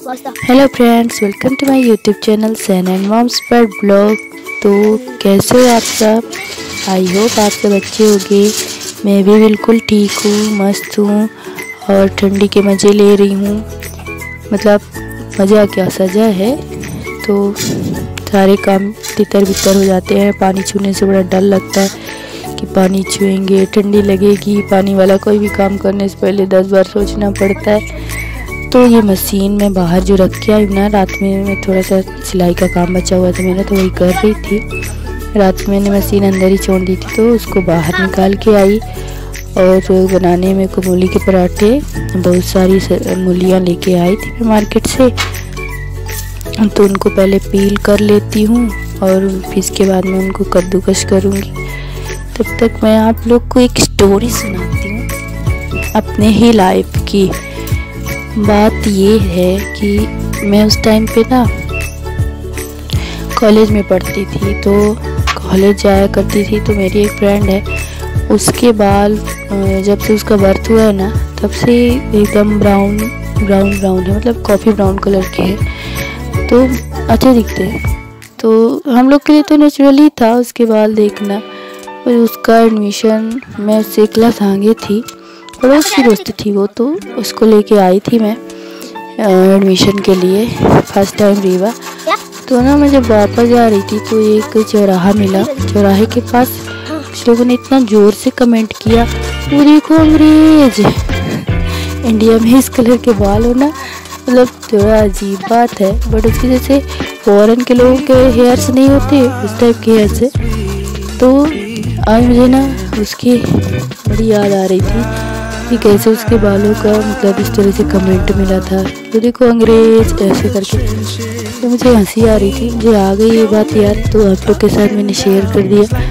Hello friends, welcome to my YouTube channel सैन and moms पर blog. तो कैसे हो आप सब? आई होप आप सब अच्छे होंगे। मैं भी बिल्कुल ठीक हूँ, मस्त हूँ और ठंडी के मज़े ले रही हूँ। मतलब मज़ा क्या, सजा है। तो सारे काम तितर बितर हो जाते हैं। पानी छूने से बड़ा डर लगता है कि पानी छुएंगे ठंडी लगेगी। पानी वाला कोई भी काम करने से पहले 10 बार सोचना पड़ता है। तो ये मशीन में बाहर जो रख के आई ना, रात में मैं थोड़ा सा सिलाई का काम बचा हुआ था मेरा, तो वही कर रही थी। रात में मैंने मशीन अंदर ही छोड़ दी थी, तो उसको बाहर निकाल के आई। और बनाने में को मूली के पराठे, बहुत सारी मूलियाँ लेके आई थी मैं मार्केट से। तो उनको पहले पील कर लेती हूँ और फिर इसके बाद में उनको कद्दूकस करूँगी। तब तक मैं आप लोग को एक स्टोरी सुनाती हूँ अपने ही लाइफ की। बात ये है कि मैं उस टाइम पे ना कॉलेज में पढ़ती थी, तो कॉलेज जाया करती थी। तो मेरी एक फ्रेंड है, उसके बाल जब से उसका बर्थ हुआ है ना, तब से एकदम ब्राउन है, मतलब कॉफ़ी ब्राउन कलर के हैं। तो अच्छे दिखते हैं। तो हम लोग के लिए तो नेचुरली था उसके बाल देखना। और उसका एडमिशन, मैं उससे क्लास आगे थी, पड़ोस की दोस्त थी वो, तो उसको लेके आई थी मैं एडमिशन के लिए फर्स्ट टाइम रीवा। तो ना मैं जब वापस जा रही थी तो एक चौराहा मिला। चौराहे के पास कुछ लोगों ने इतना ज़ोर से कमेंट किया, वो देखो अंग्रेज। इंडिया में इस कलर के बाल होना मतलब थोड़ा अजीब बात है, बट उसकी जैसे फॉरेन के लोगों के हेयर्स नहीं होते उस टाइप के हेयर से। तो आज मुझे ना उसकी बड़ी याद आ रही थी कि कैसे उसके बालों का मतलब इस तरह से कमेंट मिला था, तो देखो अंग्रेज ऐसे करके। तो मुझे हंसी आ रही थी, मुझे आ गई ये बात याद, तो आप लोग के साथ मैंने शेयर कर दिया।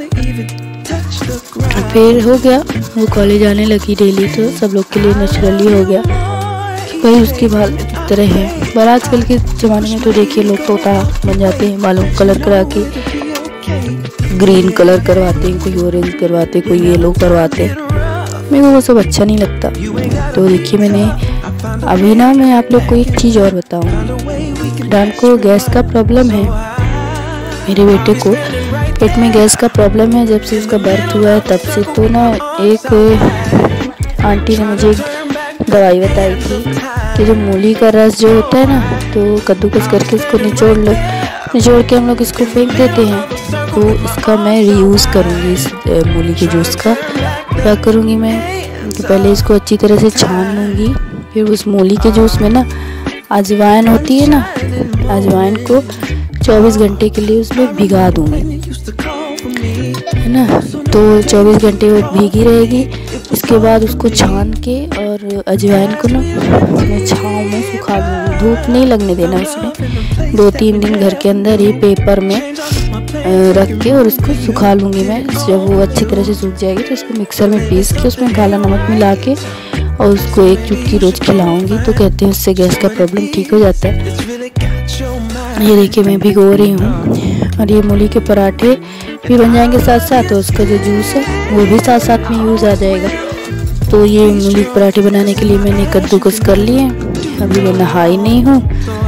फिर हो गया, वो कॉलेज आने लगी डेली, तो सब लोग के लिए नेचुरली हो गया कि भाई उसके बाल इस तरह हैं। पर आजकल के ज़माने में तो देखिए लोग तोता बन जाते हैं, बालों को कलर करा के ग्रीन कलर करवाते हैं, कोई ऑरेंज करवाते, कोई येलो करवाते। मेरे को वो सब अच्छा नहीं लगता। तो देखिए मैंने अभी ना, मैं आप लोग को एक चीज़ और बताऊँ। डान को गैस का प्रॉब्लम है, मेरे बेटे को पेट में गैस का प्रॉब्लम है जब से उसका बर्थ हुआ है तब से। तो ना एक आंटी ने मुझे दवाई बताई थी कि जो मूली का रस जो होता है ना, तो कद्दूकस करके इसको निचोड़ के हम लोग इसको फेंक देते हैं। तो इसका मैं रीयूज़ करूँगी, इस मूली के जूस का। क्या करूँगी मैं कि पहले इसको अच्छी तरह से छान लूँगी, फिर उस मूली के जूस में ना अजवाइन होती है ना, अजवाइन को 24 घंटे के लिए उसमें भिगा दूँगी, है ना। तो 24 घंटे वो भीगी रहेगी। इसके बाद उसको छान के और अजवाइन को ना मैं छाँव में सुखा दूँगी, धूप नहीं लगने देना उसमें। 2-3 दिन घर के अंदर ही पेपर में रख के और उसको सुखा लूँगी मैं। जब वो अच्छी तरह से सूख जाएगी तो उसको मिक्सर में पीस के उसमें काला नमक मिला के और उसको एक चुटकी रोज खिलाऊँगी। तो कहते हैं उससे गैस का प्रॉब्लम ठीक हो जाता है। ये देखिए मैं भिगो रही हूँ और ये मूली के पराठे भी बन जाएंगे साथ साथ, और उसका जो जूस है वो भी साथ साथ में यूज़ आ जाएगा। तो ये मूली के पराठे बनाने के लिए मैंने कद्दूकस कर लिए। अभी मैं नहाई नहीं हूँ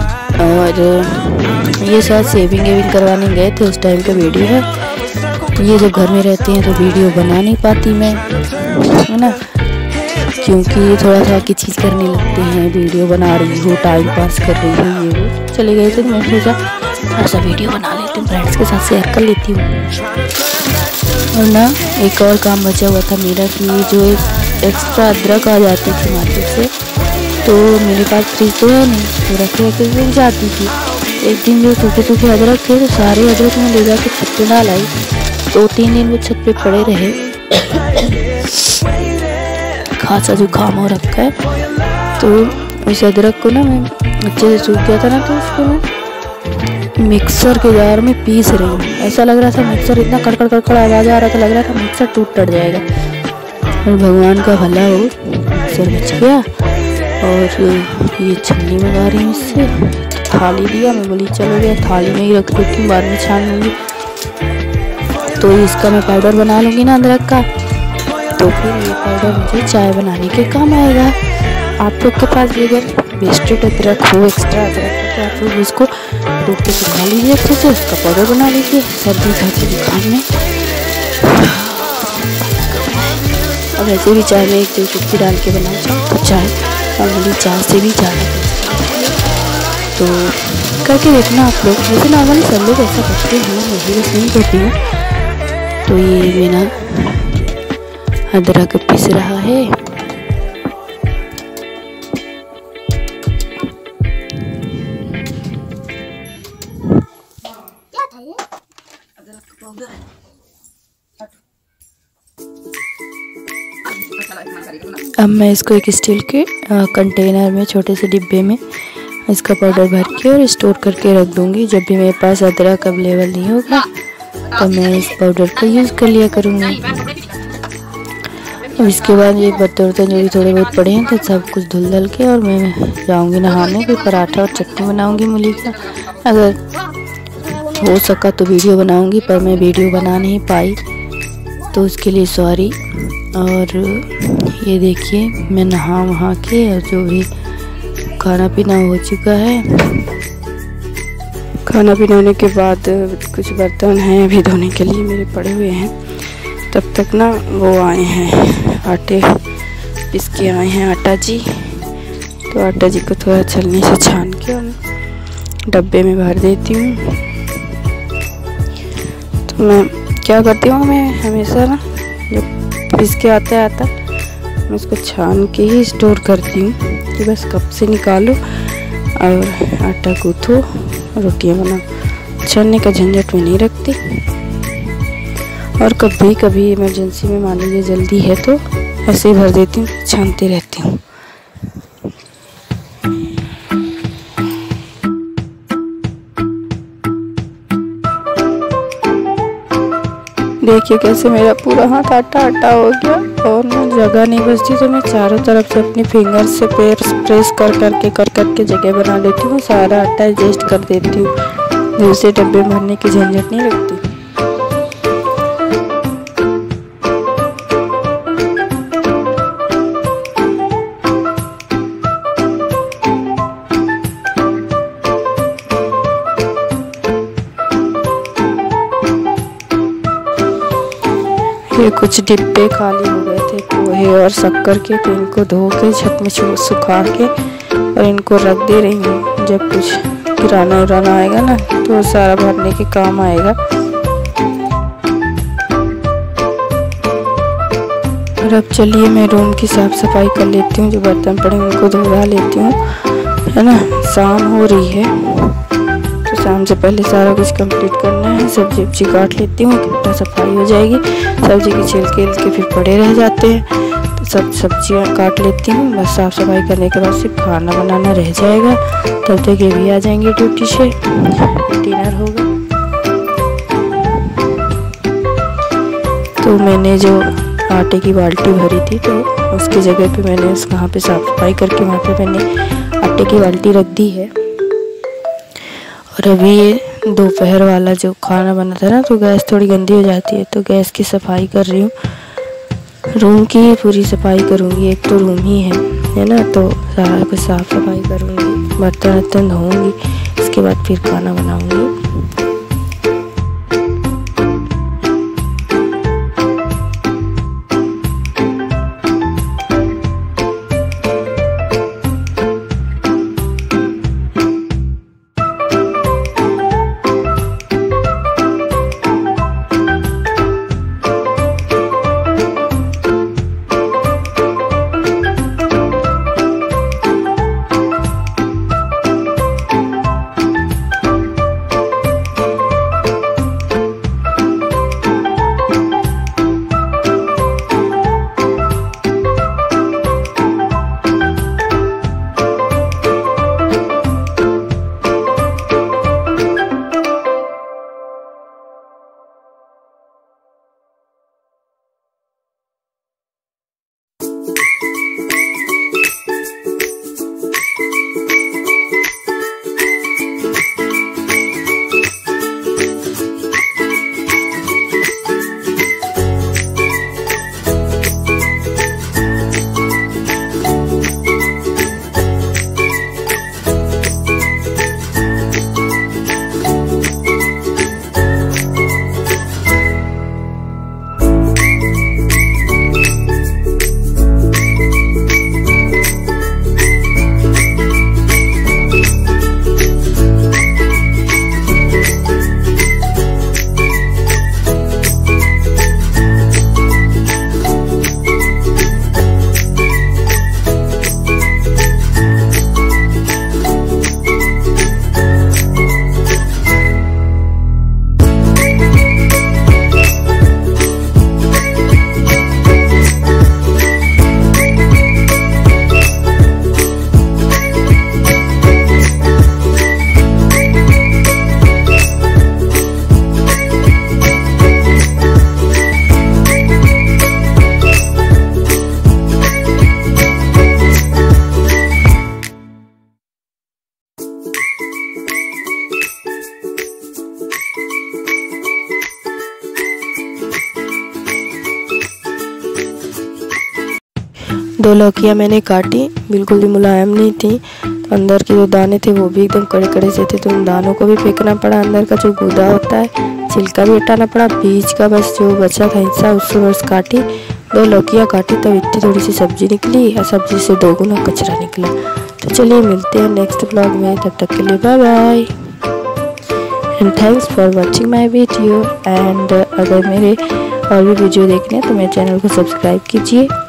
और ये शायद सेविंग करवाने गए थे, उस टाइम का वीडियो है। ये जब घर में रहते हैं तो वीडियो बना नहीं पाती मैं, है ना, क्योंकि थोड़ा सा की चीज़ करने लगते हैं। वीडियो बना रही हूँ, टाइम पास कर रही हूँ, ये वो चले गए थे, मैं सोचा थोड़ा सा वीडियो बना लेती हूँ, फ्रेंड्स के साथ शेयर कर लेती हूँ। और ना एक और काम बचा हुआ था मेरा कि जो एक्स्ट्रा अदरक आ जाती थी मार्केट से, तो मेरे पास फ्रिज तो है नहीं, तो रखे सूख जाती थी। एक दिन जो सूखे अदरक थे, तो सारे अदरक में ले जाके छत पे डाल आई। 2-3 दिन वो छत पे पड़े रहे। खासा जुकाम हो रखा है, तो उस अदरक को ना मैं अच्छे से सूख गया था ना, तो उसको मैं मिक्सर के जार में पीस रही हूँ। ऐसा लग रहा था मिक्सर इतना कड़कड़ आवाज़ आ रहा था, लग रहा था मिक्सर टूट जाएगा। और भगवान का भला हो, मिक्सर बच गया। और ये छन्नी मंगा रही हूँ इससे, थाली दिया, मैं बोली चलो गया थाली में ही रख देती हूँ, बाद में छान लूँगी। तो इसका मैं पाउडर बना लूँगी ना अदरक का, तो फिर ये पाउडर मुझे चाय बनाने के काम आएगा। आप लोग के पास भी अगर वेस्टेड अदरक हो, एक्स्ट्रा अदरक हो तो आप लोग उसको धूप पे सुखा लीजिए अच्छे से, उसका पाउडर बना लीजिए सर्दी खांसी जुकाम में। और वैसे भी चाय में 1-2 चुटकी डाल के बनाना चाहो तो चाय नॉर्मली चाय से भी ज़्यादा तो करके देखना आप लोग। वैसे नॉर्मली सब लोग ऐसा करते हैं, मैं भी बस नहीं करती हूँ। तो ये मेरा अदरक पीस रहा है। अब मैं इसको एक स्टील के कंटेनर में, छोटे से डिब्बे में इसका पाउडर भर के और स्टोर करके रख दूँगी। जब भी मेरे पास अदरक अवेलेबल नहीं होगा तो मैं इस पाउडर को यूज़ कर लिया करूँगी। अब इसके बाद ये बर्तन जो भी थोड़े बहुत पड़े हैं तो सब कुछ धुल के और मैं जाऊँगी नहाने। फिर पराठा और चटनी बनाऊँगी मूली का। अगर हो सका तो वीडियो बनाऊँगी, पर मैं वीडियो बना नहीं पाई तो उसके लिए सॉरी। और ये देखिए मैं नहा वहा के और जो भी खाना पीना हो चुका है। खाना पीना होने के बाद कुछ बर्तन हैं अभी धोने के लिए मेरे पड़े हुए हैं। तब तक ना वो आए हैं आटे इसके आए हैं आटा जी। तो आटा जी को थोड़ा छलनी से छान के और डब्बे में भर देती हूँ। तो मैं क्या करती हूँ, मैं हमेशा ना जब पीस के आता है आटा मैं उसको छान के ही स्टोर करती हूँ कि बस कप से निकालो और आटा गूँथो रोटियाँ बनाओ। छानने का झंझट में नहीं रखती। और कभी कभी इमरजेंसी में मान लीजिए जल्दी है तो ऐसे ही भर देती हूँ, छानती रहती हूँ। देखिए कैसे मेरा पूरा हाथ आटा आटा हो गया और ना जगह नहीं बचती तो मैं चारों तरफ से अपनी फिंगर से प्रेस कर करके जगह बना लेती हूँ। सारा आटा एडजस्ट कर देती हूँ, दूसरे डब्बे भरने की झंझट नहीं लगती। ये कुछ डिब्बे खाली हो गए थे पोहे और शक्कर के, तो इनको धो के छत में सुखा के और इनको रख दे रही हूँ। जब कुछ किराना उराना आएगा ना तो सारा भरने के काम आएगा। और अब चलिए मैं रूम की साफ सफाई कर लेती हूँ। जो बर्तन पड़े उनको धुला लेती हूँ, है ना। शाम हो रही है तो शाम से पहले सारा कुछ कंप्लीट करना है। सब्जी उब्जी काट लेती हूँ, इकट्ठा सफाई हो जाएगी। सब्जी के छिलके फिर पड़े रह जाते हैं तो सब सब्जियाँ काट लेती हूँ। बस साफ़ सफाई करने के बाद सिर्फ खाना बनाना रह जाएगा। तब तक ये भी आ जाएंगे ड्यूटी से, डिनर होगा। तो मैंने जो आटे की बाल्टी भरी थी तो उसकी जगह पे मैंने वहाँ पे साफ़ सफाई करके वहाँ पे मैंने आटे की बाल्टी रख दी है। और अभी ये दोपहर वाला जो खाना बना था ना तो गैस थोड़ी गंदी हो जाती है तो गैस की सफाई कर रही हूँ। रूम की पूरी सफाई करूँगी, एक तो रूम ही है ना, तो सारा कुछ साफ़ सफाई करूँगी, बर्तन वर्तन धोऊँगी, इसके बाद फिर खाना बनाऊँगी। 2 लौकियाँ मैंने काटी, बिल्कुल भी मुलायम नहीं थी। तो अंदर के जो दाने थे वो भी एकदम कड़े कड़े से थे, तो उन दानों को भी फेंकना पड़ा। अंदर का जो गूदा होता है छिलका भी हटाना पड़ा। बीज का बस जो बचा था हिस्सा उससे बस काटी। 2 लौकियाँ काटी तब इतनी थोड़ी सी सब्जी निकली, और सब्जी से 2 गुना कचरा निकला। तो चलिए मिलते हैं नेक्स्ट ब्लॉग में, तब तक के लिए bye bye and thanks for watching my video. And अगर मेरे और भी वीडियो देखने हैं तो मेरे चैनल को सब्सक्राइब कीजिए।